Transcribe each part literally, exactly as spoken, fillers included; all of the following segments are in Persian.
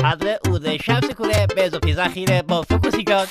حضر اوزه شمس کوره به اضافه ذخیره با فوکوسیگان.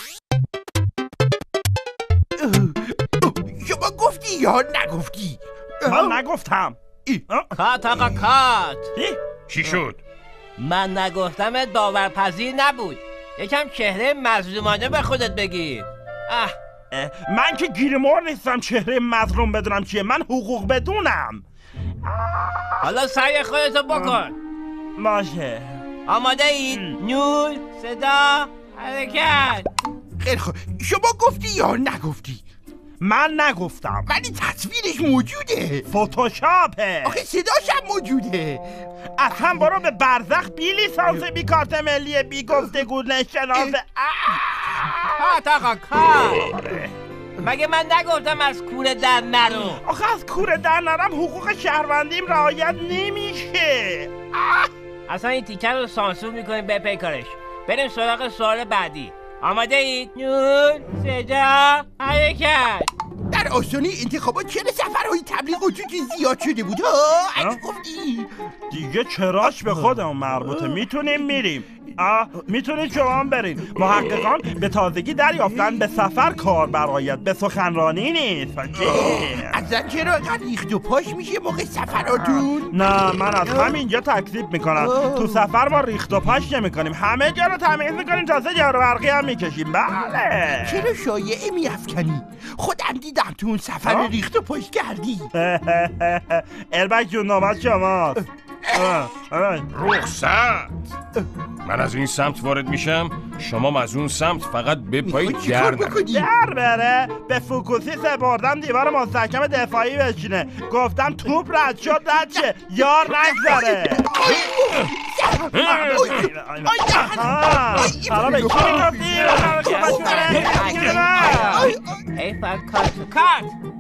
شما گفتی یا نگفتی؟ من نگفتم. کات آقا کات. چی شد؟ من نگفتمت باورپذیر نبود. یکم چهره مظلومانه به خودت بگیر. اه من که گیرمور نیستم چهره مظلوم بدونم چیه. من حقوق بدونم. حالا سعی خودتو بکن. باشه. آماده اید؟ نور، صدا، حرکت. خیلی خوب، شما گفتی یا نگفتی؟ من نگفتم. ولی تصویرش موجوده. فتوشاپه. آخه صداش هم موجوده. اصلا برو به برزخ بی لیسانس بی کارت ملی بی گفتگو نشناس. کات آقا کات. مگه من نگفتم از کوره در نرو؟ آخه از کوره در نرم حقوق شهروندیم رعایت نمیشه. اصلا این تیکر رو سانسور میکنیم به پیکارش. بریم سراغ سوال بعدی. آماده اید؟ نور، صدا، حرکت. در آستانه انتخابات چرا سفرهای تبلیغ و چیزی زیاد شده بود ها؟ اگه گفتی دیگه چراش به خودمون مربوطه. میتونیم میریم. آه میتونید شما هم برین. محققان به تازگی دریافتن به سفر کار برایت به سخنرانی نیست. اصلا چرا اینقدر ریخت و پاش میشه موقع سفراتون؟ نه من از همینجا تکذیب میکنم. تو سفر ما ریخت و پاش نمیکنیم. همه جا رو تمیز میکنیم، تازه جارو برقی هم میکشیم. بله. چرا شایعه میافکنی؟ خودم دیدم تو اون سفر ریخت و پاش کردی. البک جون نوبت شماست. رخصت. من از این سمت وارد میشم، شما از اون سمت فقط بپایید در در بره. به فوکوسی سپردم دیوار مستحکم دفاعی بشینه. گفتم توپ رد شد رد شه، یار نگذره. حالا به کی میگفتی؟ ای فر کات کات